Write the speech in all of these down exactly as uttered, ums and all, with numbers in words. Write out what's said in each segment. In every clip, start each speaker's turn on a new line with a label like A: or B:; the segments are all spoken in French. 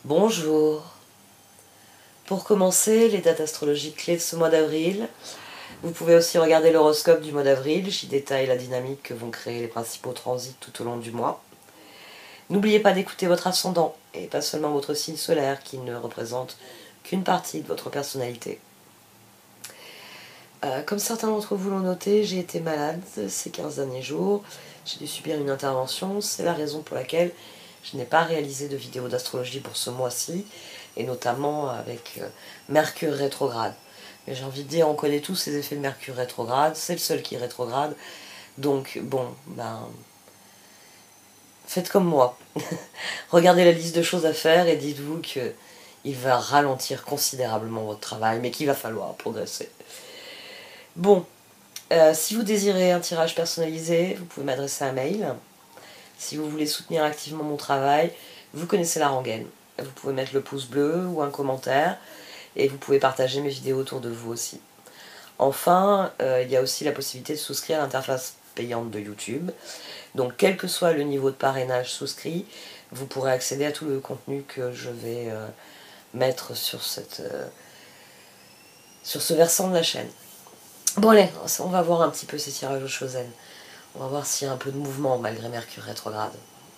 A: Bonjour. Pour commencer, les dates astrologiques clés de ce mois d'avril. Vous pouvez aussi regarder l'horoscope du mois d'avril, j'y détaille la dynamique que vont créer les principaux transits tout au long du mois. N'oubliez pas d'écouter votre ascendant, et pas seulement votre signe solaire, qui ne représente qu'une partie de votre personnalité. Euh, comme certains d'entre vous l'ont noté, j'ai été malade ces quinze derniers jours. J'ai dû subir une intervention, c'est la raison pour laquelle je n'ai pas réalisé de vidéo d'astrologie pour ce mois-ci, et notamment avec euh, Mercure rétrograde. Mais j'ai envie de dire, on connaît tous ces effets de Mercure rétrograde, c'est le seul qui est rétrograde, donc bon, ben, faites comme moi. Regardez la liste de choses à faire et dites-vous qu'il va ralentir considérablement votre travail, mais qu'il va falloir progresser. Bon, euh, si vous désirez un tirage personnalisé, vous pouvez m'adresser un mail. Si vous voulez soutenir activement mon travail, vous connaissez la rengaine. Vous pouvez mettre le pouce bleu ou un commentaire et vous pouvez partager mes vidéos autour de vous aussi. Enfin, euh, il y a aussi la possibilité de souscrire à l'interface payante de YouTube. Donc, quel que soit le niveau de parrainage souscrit, vous pourrez accéder à tout le contenu que je vais euh, mettre sur, cette, euh, sur ce versant de la chaîne. Bon allez, on va voir un petit peu ces tirages au Chosen. On va voir s'il y a un peu de mouvement malgré Mercure rétrograde.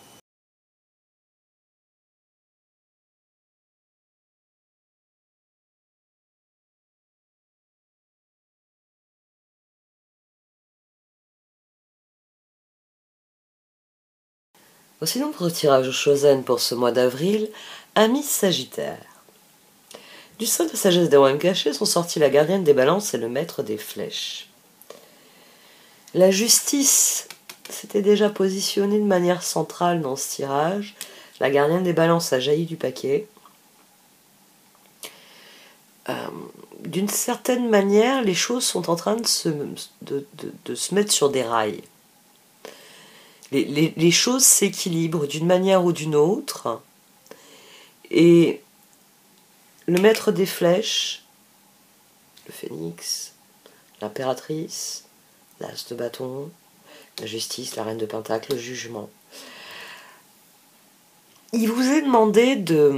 A: Voici donc votre tirage au Chosen pour ce mois d'avril, Amis Sagittaire. Du sein de sagesse des royaumes cachés sont sortis la gardienne des balances et le maître des flèches. La justice s'était déjà positionnée de manière centrale dans ce tirage. La gardienne des balances a jailli du paquet. Euh, D'une certaine manière, les choses sont en train de se, de, de, de se mettre sur des rails. Les, les, les choses s'équilibrent d'une manière ou d'une autre. Et le maître des flèches, le phénix, l'impératrice, l'as de bâton, la justice, la reine de pentacle, le jugement. Il vous est demandé de,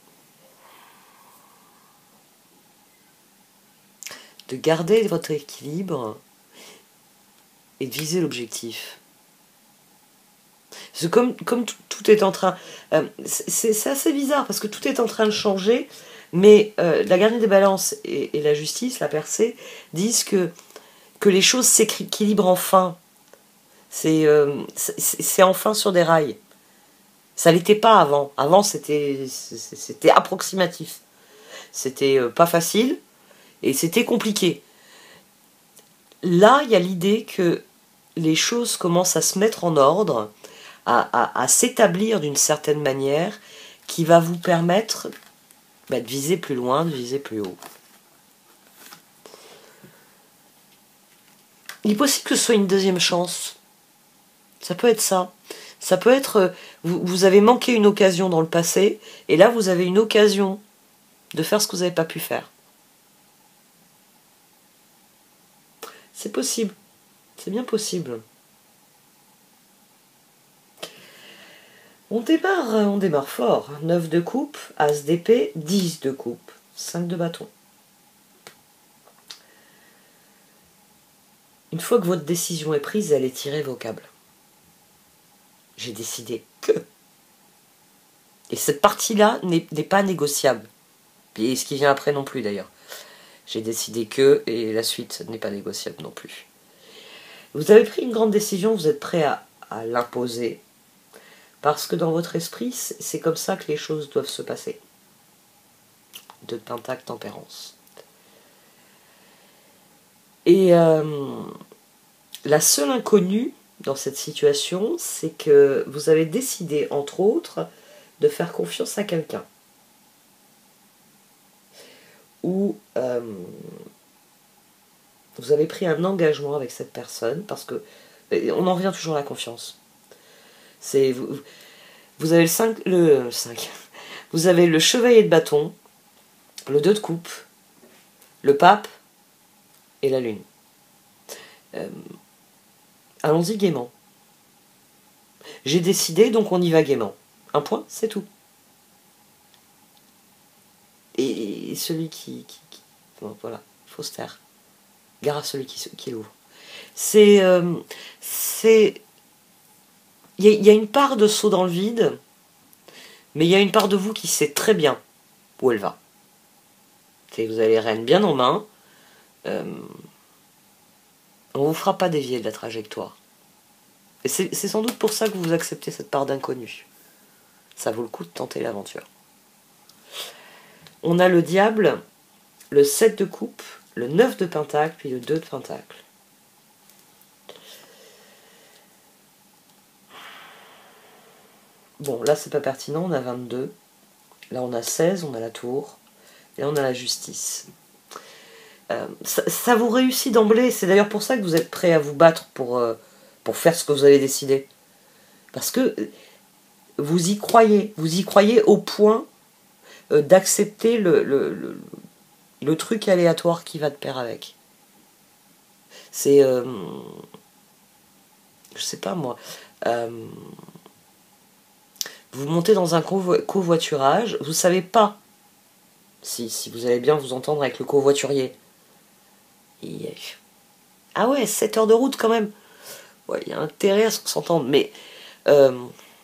A: de garder votre équilibre et de viser l'objectif. Parce que comme, comme tout, tout est en train... Euh, c'est assez bizarre parce que tout est en train de changer, mais euh, la gardienne des balances et, et la justice, la percée, disent que, que les choses s'équilibrent enfin. C'est euh, enfin sur des rails. Ça l'était pas avant. Avant, c'était approximatif. C'était euh, pas facile et c'était compliqué. Là, il y a l'idée que les choses commencent à se mettre en ordre, à, à, à s'établir d'une certaine manière qui va vous permettre bah, de viser plus loin, de viser plus haut. Il est possible que ce soit une deuxième chance. Ça peut être ça. Ça peut être, vous, vous avez manqué une occasion dans le passé, et là vous avez une occasion de faire ce que vous n'avez pas pu faire. C'est possible. C'est bien possible. On démarre, on démarre fort. neuf de coupe, as d'épée, dix de coupe, cinq de bâton. Une fois que votre décision est prise, elle est irrévocable. J'ai décidé que. Et cette partie-là n'est pas négociable. Et ce qui vient après non plus d'ailleurs. J'ai décidé que, et la suite n'est pas négociable non plus. Vous avez pris une grande décision, vous êtes prêt à, à l'imposer. Parce que dans votre esprit, c'est comme ça que les choses doivent se passer. De pentacle, tempérance. Et euh, la seule inconnue dans cette situation, c'est que vous avez décidé, entre autres, de faire confiance à quelqu'un. Ou euh, vous avez pris un engagement avec cette personne, parce que on en revient toujours à la confiance. C'est vous, vous avez le cinq, le cinq. Vous avez le chevalier de bâton, le deux de coupe, le pape et la lune. Euh, Allons-y gaiement. J'ai décidé, donc on y va gaiement. Un point, c'est tout. et, et celui qui... qui, qui bon, voilà, il faut se taire. Gare à celui qui, qui l'ouvre. C'est... Euh, c'est... Il y, y a une part de saut dans le vide, mais il y a une part de vous qui sait très bien où elle va. C'est, vous avez les rênes bien en main. Euh, on ne vous fera pas dévier de la trajectoire. Et c'est sans doute pour ça que vous acceptez cette part d'inconnu. Ça vaut le coup de tenter l'aventure. On a le diable, le sept de coupe, le neuf de pentacle, puis le deux de pentacle. Bon, là c'est pas pertinent, on a vingt-deux. Là on a seize, on a la tour. Et là on a la justice. Euh, ça, ça vous réussit d'emblée. C'est d'ailleurs pour ça que vous êtes prêt à vous battre pour, euh, pour faire ce que vous avez décidé. Parce que vous y croyez. Vous y croyez au point euh, d'accepter le, le, le, le truc aléatoire qui va de pair avec. C'est... Euh, je sais pas moi... Euh, vous montez dans un convo covoiturage, vous savez pas si, si vous allez bien vous entendre avec le covoiturier. Et, ah ouais, sept heures de route quand même. Ouais, il y a intérêt à ce qu'on s'entende, mais euh,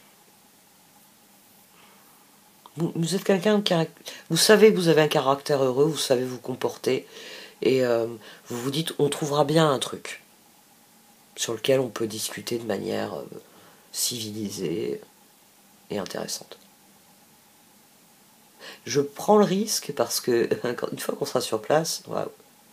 A: vous, vous êtes quelqu'un de caractère. Vous savez que vous avez un caractère heureux, vous savez vous comporter, et euh, vous vous dites on trouvera bien un truc sur lequel on peut discuter de manière euh, civilisée et intéressante. Je prends le risque parce que une fois qu'on sera sur place, waouh.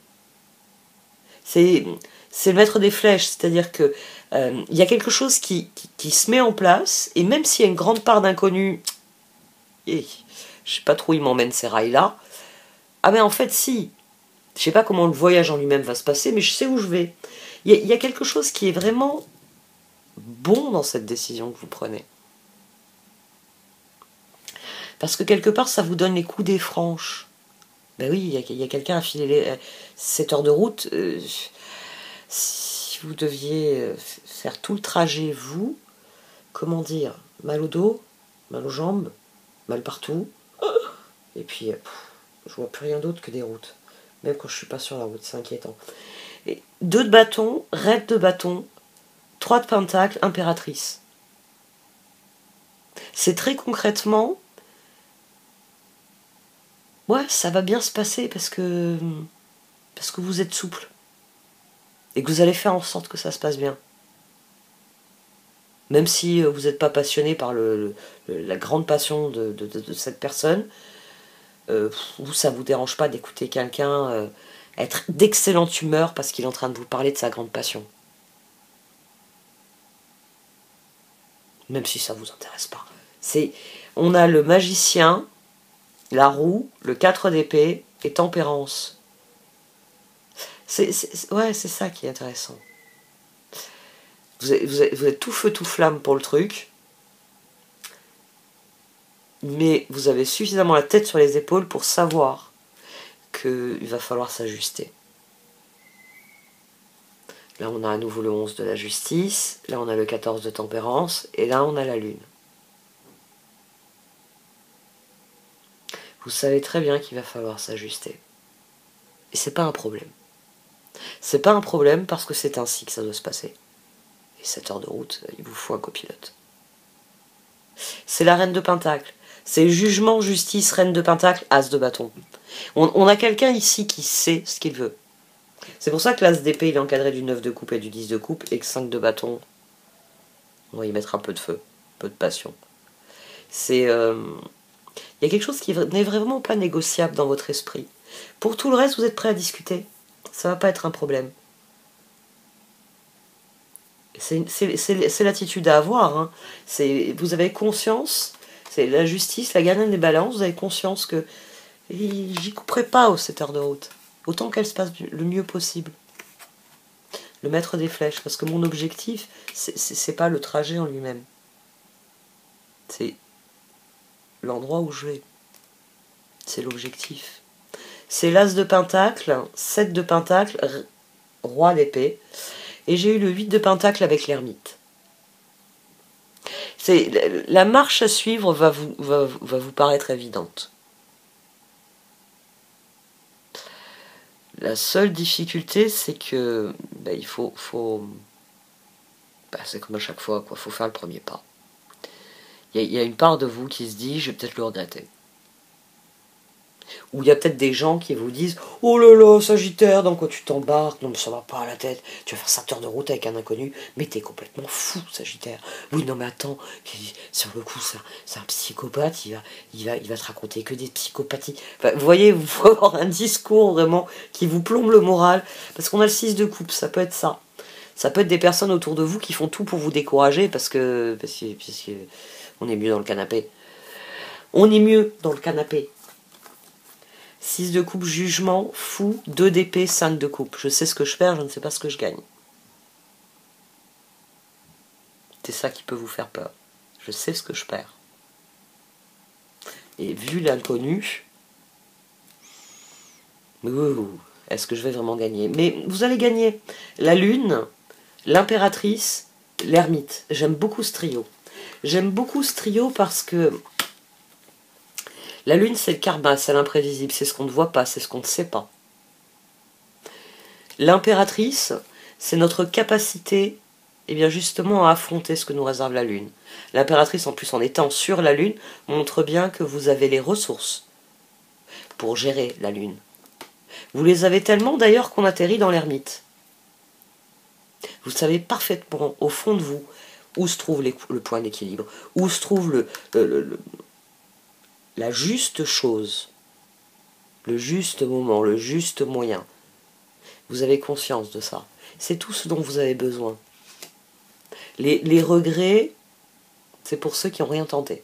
A: C'est c'est le maître des flèches, c'est-à-dire que euh, il y a quelque chose qui, qui, qui se met en place, et même s'il y a une grande part d'inconnu, et je sais pas trop où il m'emmène ces rails-là, ah ben en fait si, je sais pas comment le voyage en lui-même va se passer, mais je sais où je vais. Il y a, il y a quelque chose qui est vraiment bon dans cette décision que vous prenez. Parce que quelque part, ça vous donne les coups des franches. Ben oui, il y a, y a quelqu'un à filer les, sept heures de route. Euh, si vous deviez faire tout le trajet, vous, comment dire, mal au dos, mal aux jambes, mal partout. Et puis, pff, je vois plus rien d'autre que des routes. Même quand je suis pas sur la route, c'est inquiétant. Et deux de bâton, reine de bâton, trois de pentacle, impératrice. C'est très concrètement... Ouais, ça va bien se passer parce que parce que vous êtes souple et que vous allez faire en sorte que ça se passe bien. Même si vous n'êtes pas passionné par le, le, la grande passion de, de, de, de cette personne, euh, vous, ça ne vous dérange pas d'écouter quelqu'un euh, être d'excellente humeur parce qu'il est en train de vous parler de sa grande passion. Même si ça ne vous intéresse pas. C'est, on a le magicien, la roue, le quatre d'épée et tempérance. C'est, c'est, ouais, c'est ça qui est intéressant. Vous êtes, vous, êtes, vous êtes tout feu, tout flamme pour le truc, mais vous avez suffisamment la tête sur les épaules pour savoir qu'il va falloir s'ajuster. Là, on a à nouveau le onze de la justice, là, on a le quatorze de tempérance, et là, on a la lune. Vous savez très bien qu'il va falloir s'ajuster. Et c'est pas un problème. C'est pas un problème parce que c'est ainsi que ça doit se passer. Et sept heures de route, il vous faut un copilote. C'est la reine de pentacle. C'est jugement, justice, reine de pentacle, as de bâton. On, on a quelqu'un ici qui sait ce qu'il veut. C'est pour ça que l'as d'épée, il est encadré du neuf de coupe et du dix de coupe, et que cinq de bâton, on va y mettre un peu de feu, un peu de passion. C'est... Euh, il y a quelque chose qui n'est vraiment pas négociable dans votre esprit. Pour tout le reste, vous êtes prêt à discuter. Ça va pas être un problème. C'est l'attitude à avoir. Hein. Vous avez conscience, c'est la justice, la gardienne des balances, vous avez conscience que j'y couperai pas aux sept heures de route. Autant qu'elle se passe le mieux possible. Le maître des flèches, parce que mon objectif, c'est pas le trajet en lui-même. C'est l'endroit où je vais. C'est l'objectif. C'est l'as de pentacle, sept de pentacle, roi d'épée. Et j'ai eu le huit de pentacle avec l'ermite. La marche à suivre va vous, va, va vous paraître évidente. La seule difficulté, c'est que bah, il faut... faut... Bah, c'est comme à chaque fois, quoi. Faut faire le premier pas. Il y, y a une part de vous qui se dit, je vais peut-être le regretter. Ou il y a peut-être des gens qui vous disent, oh là là, Sagittaire, dans quoi tu t'embarques? Non mais ça va pas à la tête, tu vas faire cinq heures de route avec un inconnu, mais t'es complètement fou, Sagittaire. Oui non mais attends, sur le coup c'est un psychopathe, il va, il, va, il va te raconter que des psychopathies. Enfin, vous voyez, vous pouvez avoir un discours vraiment qui vous plombe le moral, parce qu'on a le six de coupe, ça peut être ça. Ça peut être des personnes autour de vous qui font tout pour vous décourager, parce que, parce que, parce que on est mieux dans le canapé. On est mieux dans le canapé. six de coupe, jugement, fou, deux d'épée, cinq de coupe. Je sais ce que je perds, je ne sais pas ce que je gagne. C'est ça qui peut vous faire peur. Je sais ce que je perds. Et vu l'inconnu, est-ce que je vais vraiment gagner? Mais vous allez gagner. La lune, l'impératrice, l'ermite. J'aime beaucoup ce trio. J'aime beaucoup ce trio parce que la lune, c'est le karma, c'est l'imprévisible, c'est ce qu'on ne voit pas, c'est ce qu'on ne sait pas. L'impératrice, c'est notre capacité, eh bien justement, à affronter ce que nous réserve la lune. L'impératrice, en plus, en étant sur la lune, montre bien que vous avez les ressources pour gérer la lune. Vous les avez tellement, d'ailleurs, qu'on atterrit dans l'ermite. Vous savez parfaitement, au fond de vous, où se trouve les, le point d'équilibre, où se trouve le... le, le, le la juste chose, le juste moment, le juste moyen. Vous avez conscience de ça. C'est tout ce dont vous avez besoin. Les, les regrets, c'est pour ceux qui n'ont rien tenté.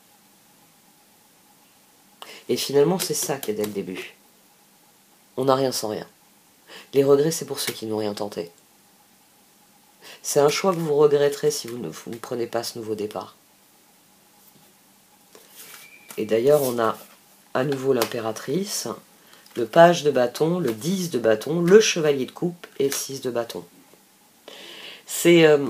A: Et finalement, c'est ça qui est dès le début. On n'a rien sans rien. Les regrets, c'est pour ceux qui n'ont rien tenté. C'est un choix que vous regretterez si vous ne, vous ne prenez pas ce nouveau départ. Et d'ailleurs, on a à nouveau l'impératrice, le page de bâton, le dix de bâton, le chevalier de coupe et le six de bâton. C'est... Euh,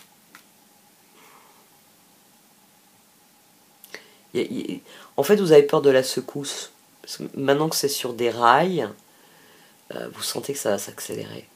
A: y a, y, en fait, vous avez peur de la secousse. Parce que maintenant que c'est sur des rails, euh, vous sentez que ça va s'accélérer.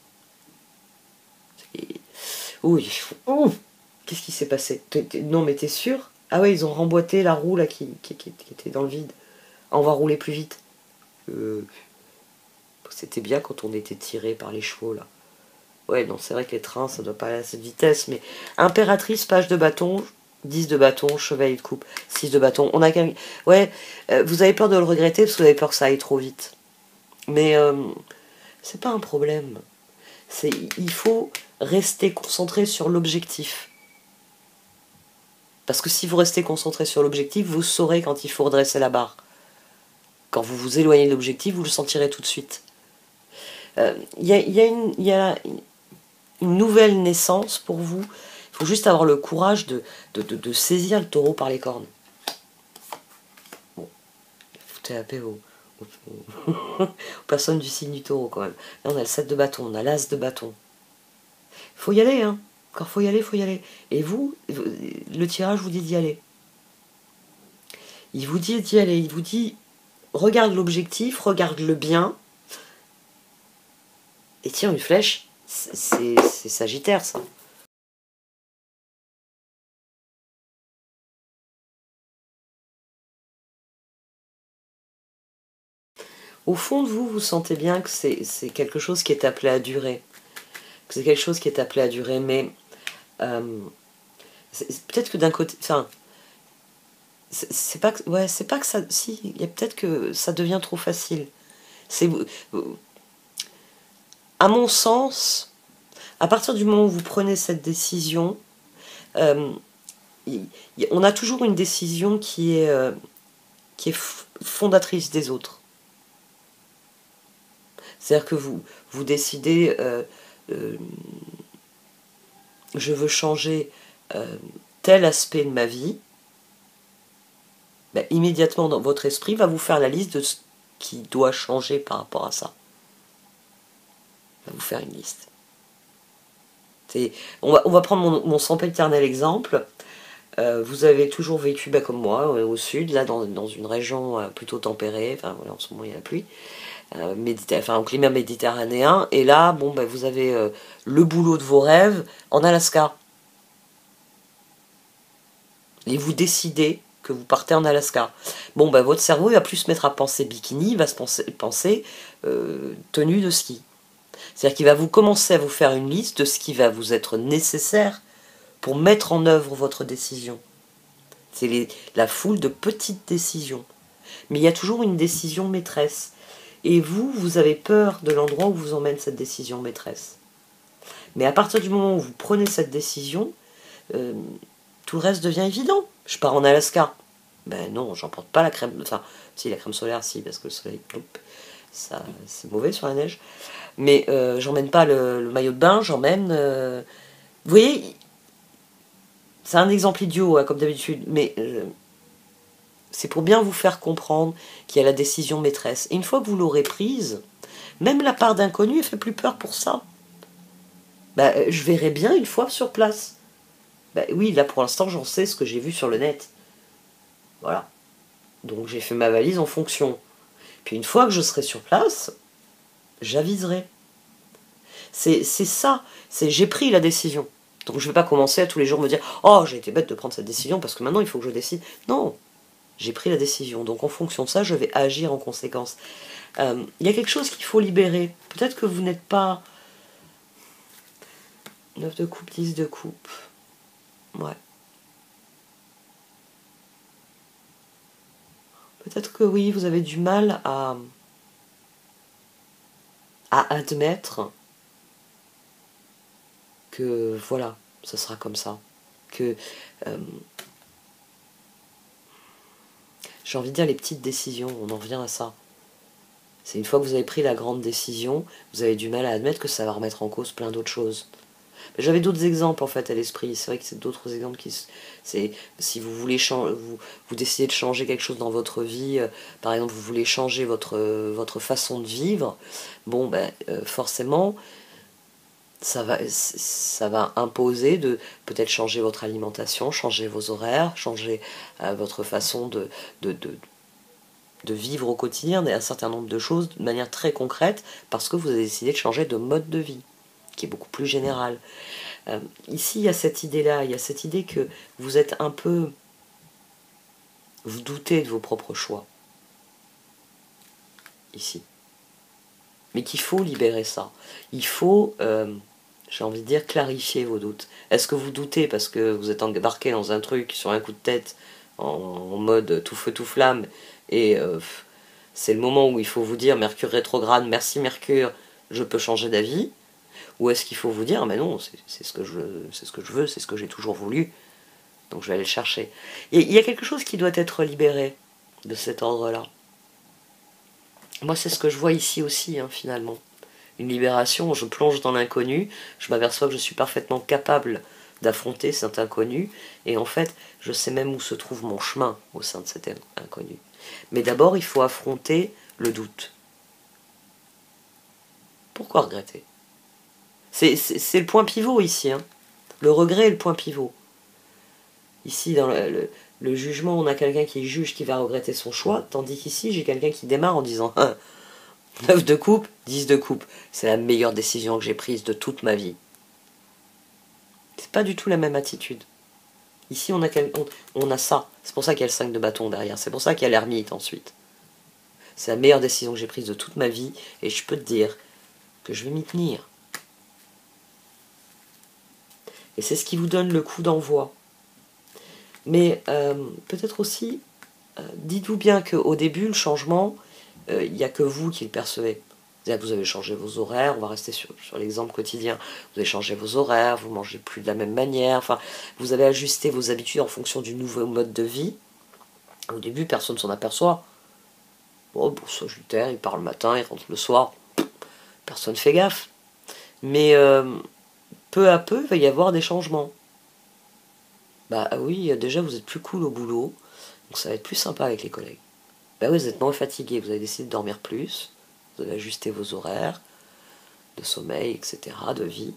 A: Oui. Ouh, qu'est-ce qui s'est passé? Non, mais t'es sûr? Ah ouais, ils ont remboîté la roue là qui, qui, qui, qui était dans le vide. Ah, on va rouler plus vite. Euh, C'était bien quand on était tiré par les chevaux là. Ouais, non, c'est vrai que les trains, ça doit pas aller à cette vitesse, mais impératrice, page de bâton, dix de bâton, chevalier de coupe, six de bâton. On a quand même... Ouais, euh, vous avez peur de le regretter parce que vous avez peur que ça aille trop vite. Mais euh, c'est pas un problème. C'est, il faut rester concentré sur l'objectif. Parce que si vous restez concentré sur l'objectif, vous saurez quand il faut redresser la barre. Quand vous vous éloignez de l'objectif, vous le sentirez tout de suite. Il euh, y, y, y a une nouvelle naissance pour vous. Il faut juste avoir le courage de, de, de, de saisir le taureau par les cornes. Bon, foutez la paix aux, aux, aux personnes du signe du taureau quand même. Là on a le sept de bâton, on a l'as de bâton. Il faut y aller, hein. Quand faut y aller, faut y aller. Et vous, le tirage vous dit d'y aller. Il vous dit d'y aller. Il vous dit, regarde l'objectif, regarde-le bien. Et tire une flèche. C'est Sagittaire, ça. Au fond de vous, vous sentez bien que c'est quelque chose qui est appelé à durer. Que c'est quelque chose qui est appelé à durer, mais... Euh, peut-être que d'un côté... Enfin... C'est pas que... Ouais, c'est pas que ça... Si, il y a peut-être que ça devient trop facile. C'est... À mon sens, à partir du moment où vous prenez cette décision, euh, on a toujours une décision qui est, euh, qui est fondatrice des autres. C'est-à-dire que vous, vous décidez, euh, euh, je veux changer euh, tel aspect de ma vie, ben, immédiatement dans votre esprit va vous faire la liste de ce qui doit changer par rapport à ça. Va vous faire une liste. On va, on va prendre mon, mon sempiternel exemple. Euh, vous avez toujours vécu bah, comme moi, au sud, là dans, dans une région euh, plutôt tempérée, enfin voilà, en ce moment il y a la pluie. euh, méditer enfin, au climat méditerranéen, et là, bon, ben, vous avez euh, le boulot de vos rêves en Alaska. Et vous décidez que vous partez en Alaska. Bon, ben, votre cerveau il va plus se mettre à penser bikini, il va se penser, penser euh, tenue de ski. C'est-à-dire qu'il va vous commencer à vous faire une liste de ce qui va vous être nécessaire pour mettre en œuvre votre décision. C'est la foule de petites décisions. Mais il y a toujours une décision maîtresse. Et vous, vous avez peur de l'endroit où vous emmène cette décision maîtresse. Mais à partir du moment où vous prenez cette décision, euh, tout le reste devient évident. Je pars en Alaska. Ben non, j'emporte pas la crème... Enfin, si, la crème solaire, si, parce que le soleil, ça, c'est mauvais sur la neige. Mais euh, j'emmène pas le, le maillot de bain, j'emmène... Euh... Vous voyez, c'est un exemple idiot, hein, comme d'habitude, mais euh, c'est pour bien vous faire comprendre qu'il y a la décision maîtresse. Et une fois que vous l'aurez prise, même la part d'inconnu, elle fait plus peur pour ça. Ben, je verrai bien une fois sur place. Ben, oui, là pour l'instant, j'en sais ce que j'ai vu sur le net. Voilà. Donc j'ai fait ma valise en fonction. Puis une fois que je serai sur place, j'aviserai. C'est ça, c'est j'ai pris la décision. Donc je ne vais pas commencer à tous les jours me dire « Oh, j'ai été bête de prendre cette décision parce que maintenant il faut que je décide. » Non, j'ai pris la décision. Donc en fonction de ça, je vais agir en conséquence. Euh, il y a quelque chose qu'il faut libérer. Peut-être que vous n'êtes pas... neuf de coupe, dix de coupe. Ouais. Peut-être que oui, vous avez du mal à, à admettre que voilà, ce sera comme ça. Que euh, j'ai envie de dire les petites décisions, on en revient à ça. C'est une fois que vous avez pris la grande décision, vous avez du mal à admettre que ça va remettre en cause plein d'autres choses. J'avais d'autres exemples en fait à l'esprit. C'est vrai que c'est d'autres exemples qui... c'est si vous voulez changer, vous, vous décidez de changer quelque chose dans votre vie, euh, par exemple vous voulez changer votre, euh, votre façon de vivre, bon ben euh, forcément ça va, ça va imposer de peut-être changer votre alimentation, changer vos horaires, changer euh, votre façon de, de, de, de vivre au quotidien, un certain nombre de choses de manière très concrète parce que vous avez décidé de changer de mode de vie qui est beaucoup plus général. Euh, ici, il y a cette idée-là, il y a cette idée que vous êtes un peu... Vous doutez de vos propres choix. Ici. Mais qu'il faut libérer ça. Il faut, euh, j'ai envie de dire, clarifier vos doutes. Est-ce que vous doutez parce que vous êtes embarqué dans un truc sur un coup de tête, en, en mode tout feu tout flamme, et euh, c'est le moment où il faut vous dire Mercure rétrograde, merci Mercure, je peux changer d'avis? Ou est-ce qu'il faut vous dire, mais non, c'est ce que je c'est ce que je veux, c'est ce que j'ai toujours voulu, donc je vais aller le chercher. Il y a quelque chose qui doit être libéré de cet ordre-là. Moi, c'est ce que je vois ici aussi, hein, finalement. Une libération, je plonge dans l'inconnu, je m'aperçois que je suis parfaitement capable d'affronter cet inconnu, et en fait, je sais même où se trouve mon chemin au sein de cet inconnu. Mais d'abord, il faut affronter le doute. Pourquoi regretter ? C'est le point pivot ici. Hein. Le regret est le point pivot. Ici, dans le, le, le jugement, on a quelqu'un qui juge qui va regretter son choix, tandis qu'ici, j'ai quelqu'un qui démarre en disant hein, neuf de coupe, dix de coupe. C'est la meilleure décision que j'ai prise de toute ma vie. C'est pas du tout la même attitude. Ici, on a, on, on a ça. C'est pour ça qu'il y a le cinq de bâton derrière. C'est pour ça qu'il y a l'ermite ensuite. C'est la meilleure décision que j'ai prise de toute ma vie, et je peux te dire que je vais m'y tenir. Et c'est ce qui vous donne le coup d'envoi. Mais euh, peut-être aussi, euh, dites-vous bien qu'au début, le changement, il euh, n'y a que vous qui le percevez. C'est-à-dire que vous avez changé vos horaires, on va rester sur, sur l'exemple quotidien. Vous avez changé vos horaires, vous ne mangez plus de la même manière, enfin, vous avez ajusté vos habitudes en fonction du nouveau mode de vie. Au début, personne ne s'en aperçoit. Bon, bon, Sagittaire, il part le matin, il rentre le soir. Personne ne fait gaffe. Mais... Euh, peu à peu, il va y avoir des changements. Bah oui, déjà vous êtes plus cool au boulot, donc ça va être plus sympa avec les collègues. Bah oui, vous êtes moins fatigué, vous avez décidé de dormir plus, vous avez ajusté vos horaires de sommeil, et cetera, de vie.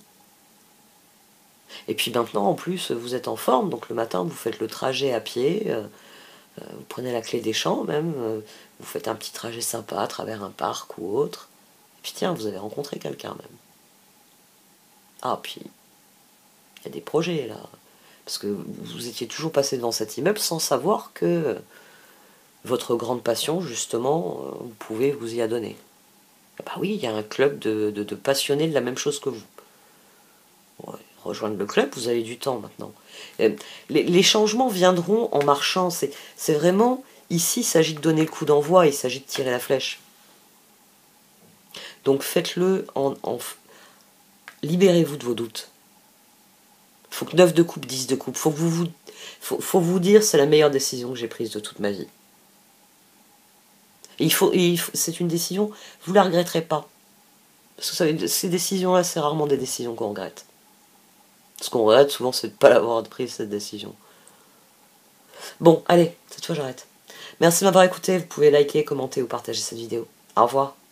A: Et puis maintenant, en plus, vous êtes en forme, donc le matin, vous faites le trajet à pied, euh, Euh, vous prenez la clé des champs même, euh, vous faites un petit trajet sympa à travers un parc ou autre. Et puis tiens, vous avez rencontré quelqu'un même. Ah, puis il y a des projets là. Parce que vous étiez toujours passé devant cet immeuble sans savoir que votre grande passion, justement, vous pouvez vous y adonner. Bah oui, il y a un club de, de, de passionnés de la même chose que vous. Ouais, rejoindre le club, vous avez du temps maintenant. Les, les changements viendront en marchant. C'est vraiment, ici, il s'agit de donner le coup d'envoi, il s'agit de tirer la flèche. Donc faites-le en... en libérez-vous de vos doutes. Il faut que neuf de coupe, dix de coupe. Faut que vous vous, faut, faut vous dire, c'est la meilleure décision que j'ai prise de toute ma vie. Et il faut, et faut c'est une décision, vous la regretterez pas. Parce que vous savez, ces décisions-là, c'est rarement des décisions qu'on regrette. Ce qu'on regrette souvent, c'est de ne pas l'avoir prise, cette décision. Bon, allez, cette fois j'arrête. Merci de m'avoir écouté, vous pouvez liker, commenter ou partager cette vidéo. Au revoir.